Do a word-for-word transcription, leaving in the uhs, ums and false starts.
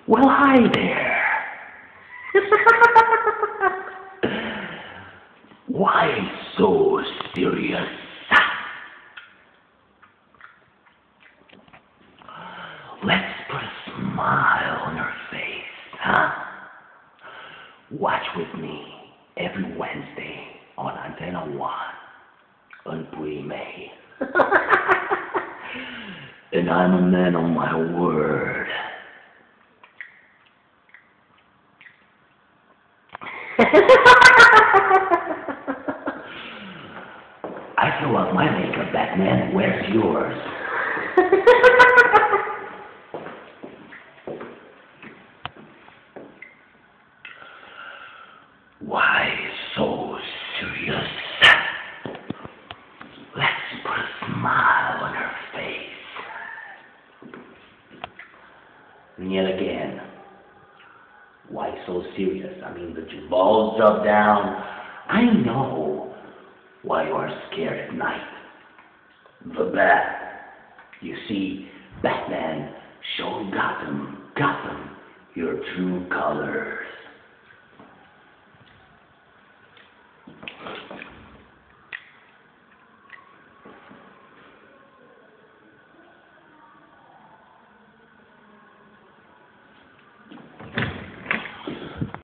Well, hi there. Why so serious? Let's put a smile on her face, huh? Watch with me every Wednesday on Antenna One on Pre-May. And I'm a man on my word. I throw out my makeup, Batman. Where's yours? Why so serious? Let's put a smile on her face. And yet again, why so serious? I mean, did your balls drop down? I know why you are scared at night. The bat. You see, Batman showed Gotham, Gotham, your true colors.